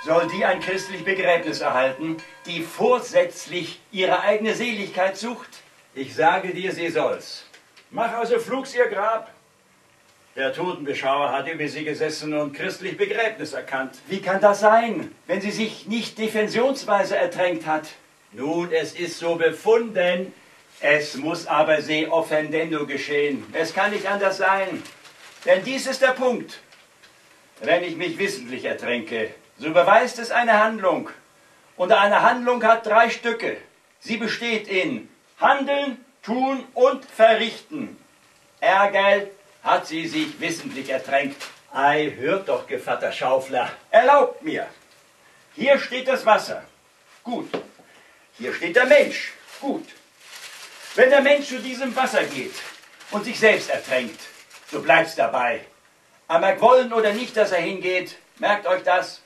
soll die ein christlich Begräbnis erhalten, die vorsätzlich ihre eigene Seligkeit sucht? Ich sage dir, sie soll's. Mach also flugs ihr Grab. Der Totenbeschauer hat über sie gesessen und christlich Begräbnis erkannt. Wie kann das sein, wenn sie sich nicht defensionsweise ertränkt hat? Nun, es ist so befunden. Es muss aber se offendendo geschehen. Es kann nicht anders sein. Denn dies ist der Punkt. Wenn ich mich wissentlich ertränke, so beweist es eine Handlung. Und eine Handlung hat 3 Stücke. Sie besteht in Handeln, Tun und Verrichten. Ärgerl hat sie sich wissentlich ertränkt. Ei, hört doch, Gevatter Schaufler. Erlaubt mir. Hier steht das Wasser. Gut. Hier steht der Mensch. Gut. Wenn der Mensch zu diesem Wasser geht und sich selbst ertränkt, so bleibt's dabei. Aber merkt wollen oder nicht, dass er hingeht, merkt euch das.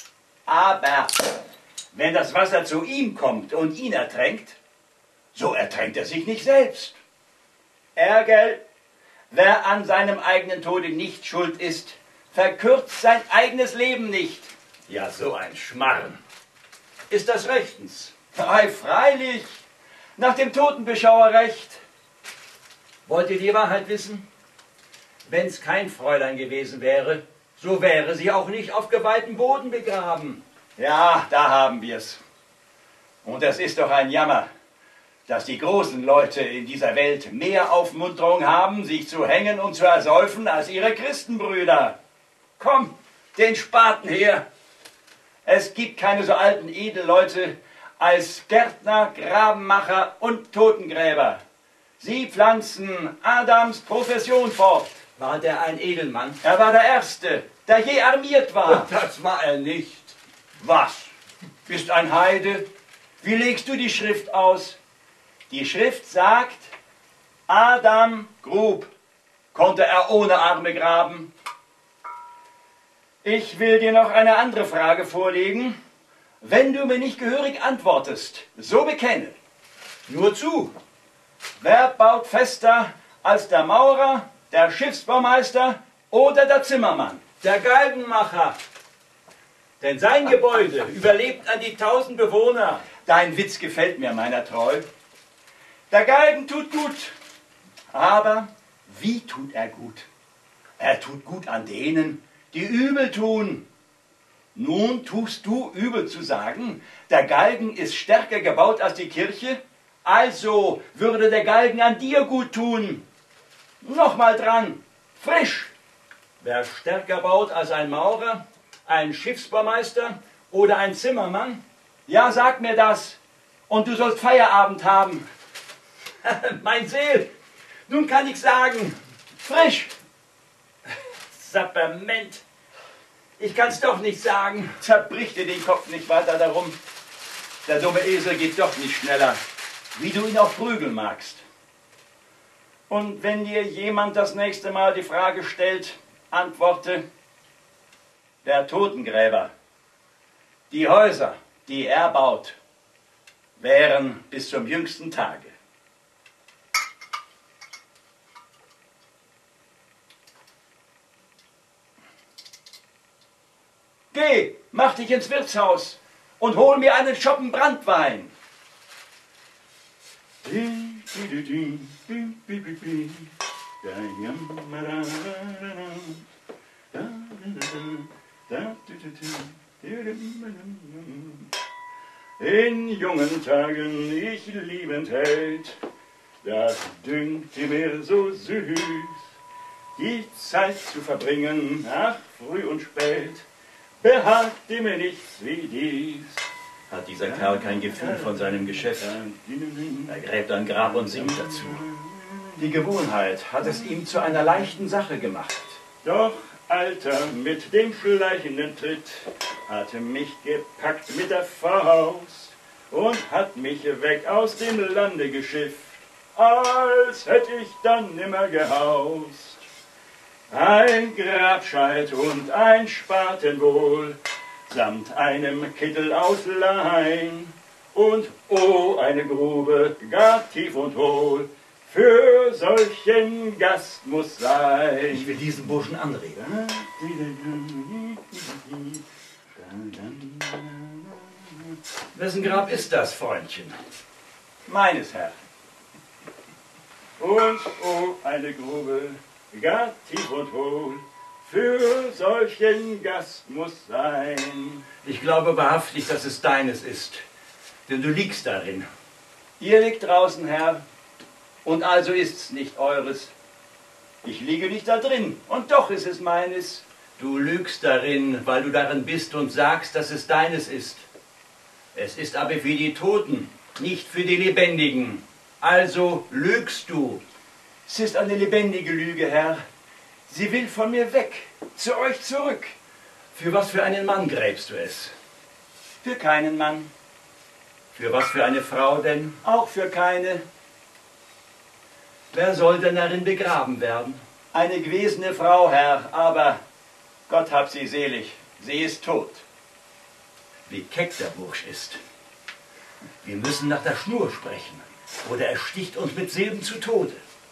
Aber wenn das Wasser zu ihm kommt und ihn ertränkt, so ertränkt er sich nicht selbst. Ärgerl, wer an seinem eigenen Tode nicht schuld ist, verkürzt sein eigenes Leben nicht. Ja, so ein Schmarrn. Ist das rechtens? Ei, freilich, nach dem Totenbeschauerrecht. Wollt ihr die Wahrheit wissen? Wenn's kein Fräulein gewesen wäre, so wäre sie auch nicht auf geweihtem Boden begraben. Ja, da haben wir's. Und es ist doch ein Jammer, dass die großen Leute in dieser Welt mehr Aufmunterung haben, sich zu hängen und zu ersäufen, als ihre Christenbrüder. Komm, den Spaten her. Es gibt keine so alten Edelleute als Gärtner, Grabenmacher und Totengräber. Sie pflanzen Adams Profession fort. War der ein Edelmann? Er war der Erste, der je armiert war. Das war er nicht. Was? Bist ein Heide? Wie legst du die Schrift aus? Die Schrift sagt, Adam grub. Konnte er ohne Arme graben? Ich will dir noch eine andere Frage vorlegen. Wenn du mir nicht gehörig antwortest, so bekenne. Nur zu. Wer baut fester als der Maurer, der Schiffsbaumeister oder der Zimmermann? Der Galgenmacher. Denn sein Gebäude überlebt an die 1000 Bewohner. Dein Witz gefällt mir, meiner Treu. Der Galgen tut gut. Aber wie tut er gut? Er tut gut an denen, die übel tun. Nun tust du übel zu sagen, der Galgen ist stärker gebaut als die Kirche, also würde der Galgen an dir gut tun. Nochmal dran, frisch. Wer stärker baut als ein Maurer, ein Schiffsbaumeister oder ein Zimmermann? Ja, sag mir das. Und du sollst Feierabend haben. Mein Seel, nun kann ich sagen, Frisch. Sapperment. Ich kann's doch nicht sagen. Zerbrich dir den Kopf nicht weiter darum. Der dumme Esel geht doch nicht schneller, wie du ihn auch prügeln magst. Und wenn dir jemand das nächste Mal die Frage stellt, antworte, der Totengräber, die Häuser, die er baut, wären bis zum jüngsten Tage. Geh, mach dich ins Wirtshaus und hol mir einen Schoppen Branntwein. In jungen Tagen ich liebend hält, das dünkte mir so süß, die Zeit zu verbringen, ach früh und spät, behagte mir nichts wie dies. Hat dieser Kerl kein Gefühl von seinem Geschäft? Er gräbt ein Grab und singt dazu. Die Gewohnheit hat es ihm zu einer leichten Sache gemacht. Doch Alter mit dem schleichenden Tritt hatte mich gepackt mit der Faust und hat mich weg aus dem Lande geschifft, als hätte ich dann nimmer gehaust. Ein Grabscheit und ein Spaten wohl, samt einem Kittel aus Lein, und oh, eine Grube, gar tief und hohl, für solchen Gast muss sein. Ich will diesen Burschen anreden. Wessen Grab ist das, Freundchen? Meines, Herr. Und oh, eine Grube, gar tief und hohl, für solchen Gast muss sein. Ich glaube wahrhaftig, dass es deines ist, denn du liegst darin. Ihr liegt draußen, Herr, und also ist's nicht eures. Ich liege nicht da drin, und doch ist es meines. Du lügst darin, weil du darin bist und sagst, dass es deines ist. Es ist aber für die Toten, nicht für die Lebendigen. Also lügst du. Es ist eine lebendige Lüge, Herr. Sie will von mir weg, zu euch zurück. Für was für einen Mann gräbst du es? Für keinen Mann, Für was für eine Frau denn? auch für keine. Wer soll denn darin begraben werden? Eine gewesene Frau, Herr, aber Gott hab sie selig, sie ist tot. Wie keck der Bursch ist. Wir müssen nach der Schnur sprechen, oder er sticht uns mit Silben zu Tode.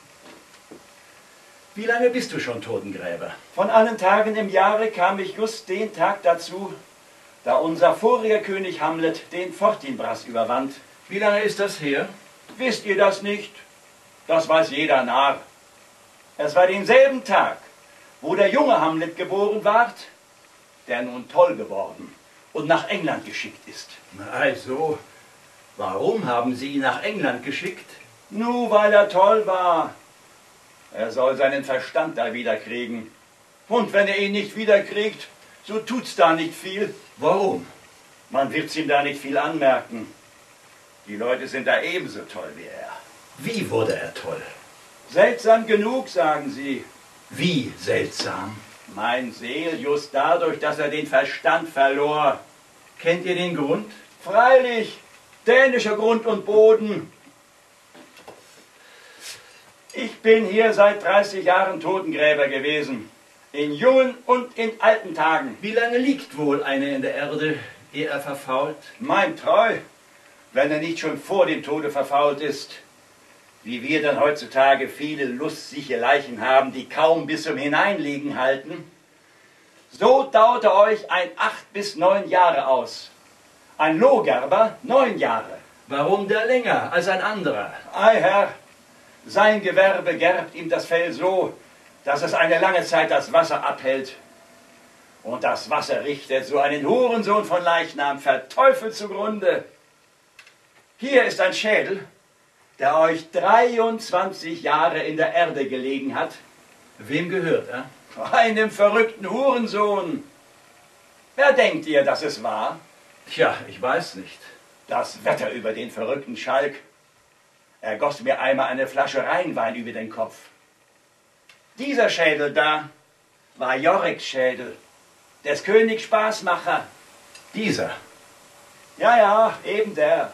Wie lange bist du schon Totengräber? Von allen Tagen im Jahre kam ich just den Tag dazu, da unser voriger König Hamlet den Fortinbras überwand. Wie lange ist das her? Wisst ihr das nicht? Das weiß jeder Narr. Es war denselben Tag, wo der junge Hamlet geboren ward, der nun toll geworden und nach England geschickt ist. Also, warum haben sie ihn nach England geschickt? Nur weil er toll war. Er soll seinen Verstand da wiederkriegen. Und wenn er ihn nicht wiederkriegt, so tut's da nicht viel. Warum? Man wird's ihm da nicht viel anmerken. Die Leute sind da ebenso toll wie er. Wie wurde er toll? Seltsam genug, sagen sie. Wie seltsam. Mein Seel just dadurch, dass er den Verstand verlor. Kennt ihr den Grund? Freilich, dänischer Grund und Boden. Ich bin hier seit 30 Jahren Totengräber gewesen. In jungen und in alten Tagen. Wie lange liegt wohl einer in der Erde, ehe er verfault? Mein Treu, wenn er nicht schon vor dem Tode verfault ist. Wie wir dann heutzutage viele lustsichere Leichen haben, die kaum bis zum Hineinlegen halten. So dauerte euch ein 8 bis 9 Jahre aus. Ein Lohgerber 9 Jahre. Warum der länger als ein anderer? Ei, Herr, sein Gewerbe gerbt ihm das Fell so, dass es eine lange Zeit das Wasser abhält. Und das Wasser richtet so einen Hurensohn von Leichnam verteufelt zugrunde. Hier ist ein Schädel, der euch 23 Jahre in der Erde gelegen hat. Wem gehört er? Einem verrückten Hurensohn. Wer denkt ihr, dass es war? Tja, ich weiß nicht. Das Wetter über den verrückten Schalk. Er goss mir einmal eine Flasche Rheinwein über den Kopf. Dieser Schädel da war Joriks Schädel, des Königs Spaßmacher. Dieser. Ja, ja, eben der.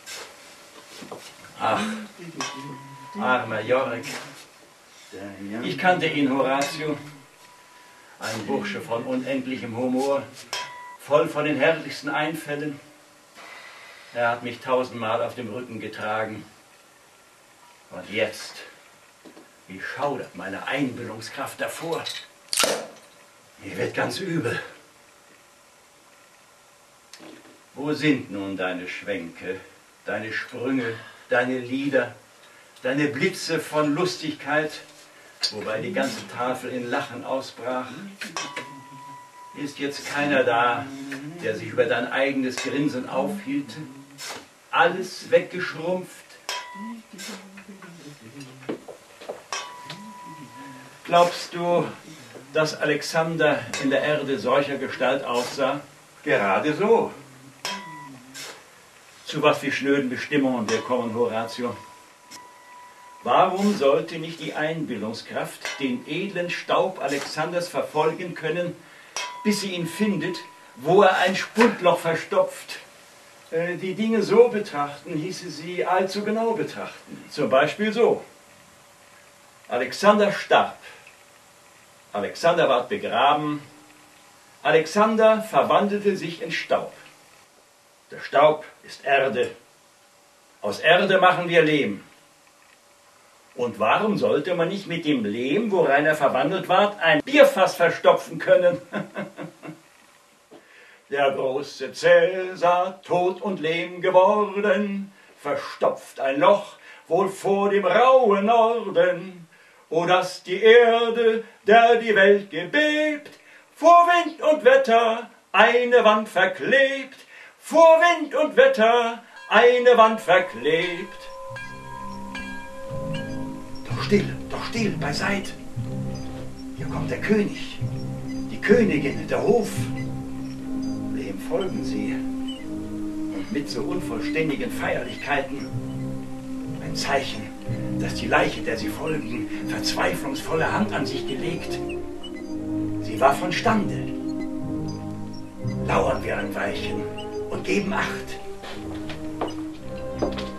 Ach, armer Jorik. Ich kannte ihn, Horatio. Ein Bursche von unendlichem Humor, voll von den herrlichsten Einfällen. Er hat mich 1000-mal auf dem Rücken getragen. Und jetzt, wie schaudert meine Einbildungskraft davor. Mir wird ganz übel. Wo sind nun deine Schwänke, deine Sprünge, deine Lieder, deine Blitze von Lustigkeit, wobei die ganze Tafel in Lachen ausbrach? Ist jetzt keiner da, der sich über dein eigenes Grinsen aufhielte? Alles weggeschrumpft? Glaubst du, dass Alexander in der Erde solcher Gestalt aussah? Gerade so. Zu was für schnöden Bestimmungen wir kommen, Horatio. Warum sollte nicht die Einbildungskraft den edlen Staub Alexanders verfolgen können, bis sie ihn findet, wo er ein Spundloch verstopft? Die Dinge so betrachten, hieße sie allzu genau betrachten. Zum Beispiel so. Alexander starb. Alexander ward begraben. Alexander verwandelte sich in Staub. Der Staub ist Erde. Aus Erde machen wir Lehm. Und warum sollte man nicht mit dem Lehm, worein er verwandelt ward, ein Bierfass verstopfen können? Der große Cäsar, tot und lehm geworden, verstopft ein Loch wohl vor dem rauen Norden. O dass die Erde, der die Welt gebebt, vor Wind und Wetter eine Wand verklebt, vor Wind und Wetter eine Wand verklebt. Doch still, beiseit. Hier kommt der König, die Königin, der Hof. Wem folgen sie? Und mit so unvollständigen Feierlichkeiten ein Zeichen, dass die Leiche, der sie folgen, verzweiflungsvolle Hand an sich gelegt. Sie war von Stande. Lauern wir ein Weilchen und geben Acht.